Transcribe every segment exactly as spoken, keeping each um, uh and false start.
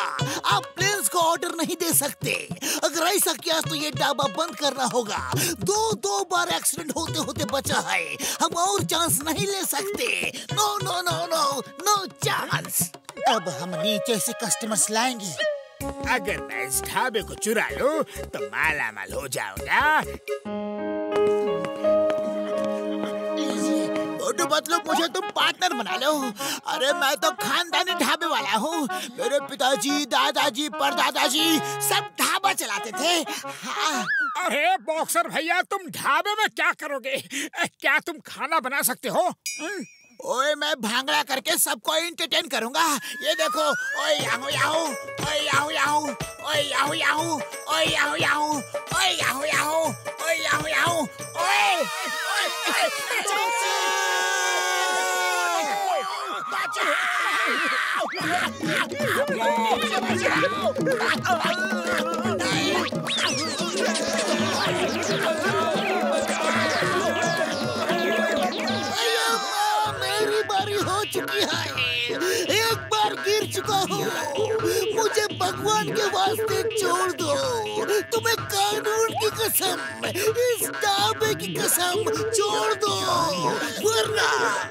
आप प्लेन्स को ऑर्डर नहीं दे सकते। अगर ऐसा किया तो ये ढाबा बंद करना होगा। दो दो बार एक्सीडेंट होते होते बचा है, हम और चांस नहीं ले सकते। No no no no no chance. अब हम नीचे से कस्टमर्स लाएंगे। अगर मैं इस ढाबे को चुरा लूं तो माला माल हो जाऊंगा। छोटू पतलू, मुझे तुम पार्टनर बना लो। अरे मैं तो खानदानी ढाबे वाला हूँ। मेरे पिताजी, दादाजी, परदादाजी सब ढाबा चलाते थे। हाँ। अरे बॉक्सर भैया, तुम ढाबे में क्या करोगे? क्या तुम खाना बना सकते हो? ओए, मैं भांगड़ा करके सबको एंटरटेन करूंगा। ये देखो, ओए याहू याहू, ओए याहू याहू, ओए याहू याहू, ओए याहू याहू, ओए याहू याहू, ओए याहू याहू, ओए ओए मेरी बारी हो चुकी है। एक बार गिर चुका हूँ। मुझे भगवान के वास्ते छोड़ दो। तुम्हें कानून की कसम, इस ढाबे की कसम छोड़ दो, वरना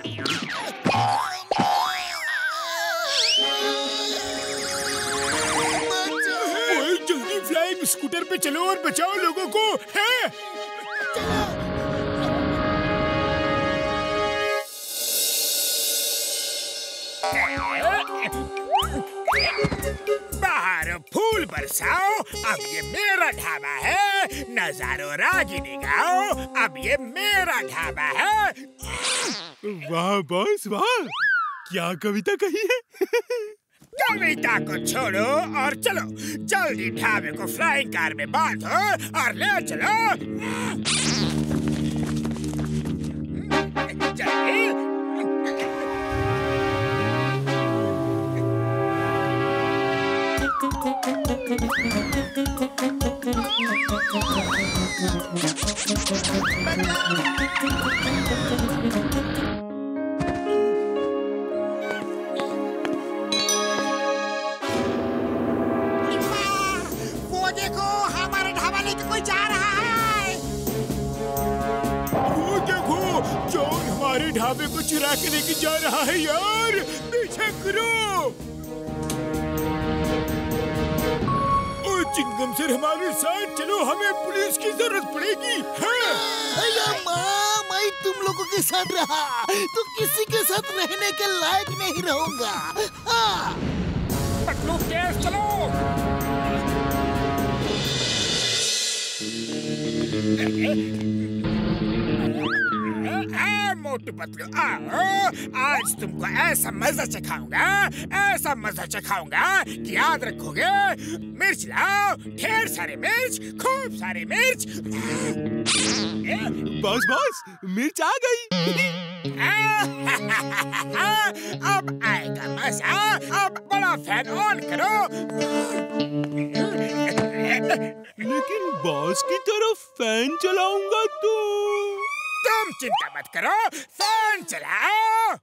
जल्दी फ्लाइंग स्कूटर पे चलो और बचाओ लोगों को। है? बाहर फूल बरसाओ, अब ये मेरा ढाबा है। नजारो रागिनी गाओ, अब ये मेरा ढाबा है। वाह बॉस वाह, क्या कविता कही है। कविता को छोड़ो और चलो जल्दी ढाबे को फ्लाइंग कार में बांधो और ले चलो। जल्दी। वो देखो, हमारा ढाबा लेके कोई जा रहा है। वो देखो, जॉन हमारे ढाबे को चुरा के लेके जा रहा है यार, पीछे करो। चिंगम सर हमारे साथ चलो, हमें पुलिस की जरूरत पड़ेगी। हाँ। माँ, मैं तुम लोगों के साथ रहा तो किसी के साथ रहने के लायक नहीं रहूंगा। हाँ। पतलू तेज चलो। आ, मोटू पतलू आओ, आज तुमको ऐसा मजा चखाऊंगा, ऐसा मजा चखाऊंगा कि याद रखोगे। मिर्च लाओ, ढेर सारे मिर्च, खूब सारे मिर्च। बॉस बॉस, मिर्च आ गई। अब आएगा मजा। अब बड़ा फैन ऑन करो। लेकिन बॉस की तरफ फैन चलाऊंगा तो। तुम चिंता मत करो, फैन चलाओ।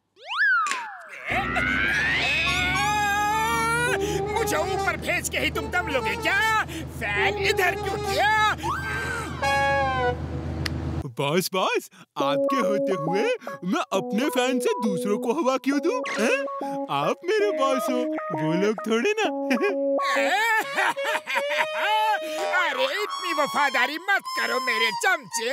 मुझे ऊपर भेज के ही तुम दम लोगे क्या? फैन इधर क्यों किया? बॉस बॉस, आपके होते हुए मैं अपने फैन से दूसरों को हवा क्यों दूं? आप मेरे बॉस हो, वो लोग थोड़े ना। अरे इतनी वफादारी मत करो मेरे चमचे।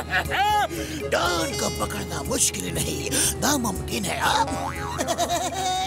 डॉन को पकड़ना मुश्किल नहीं, नामुमकिन है।